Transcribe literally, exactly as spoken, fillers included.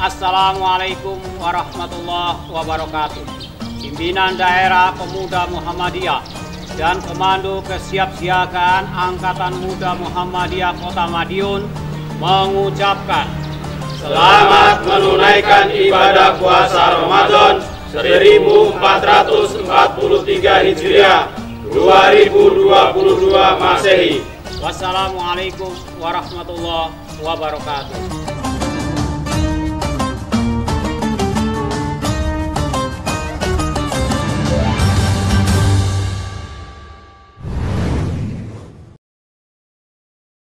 Assalamualaikum warahmatullahi wabarakatuh. Pimpinan Daerah Pemuda Muhammadiyah dan Komando Kesiapsiagaan Angkatan Muda Muhammadiyah Kota Madiun mengucapkan selamat menunaikan ibadah puasa Ramadan seribu empat ratus empat puluh tiga Hijriah dua ribu dua puluh dua Masehi. Wassalamualaikum warahmatullahi wabarakatuh.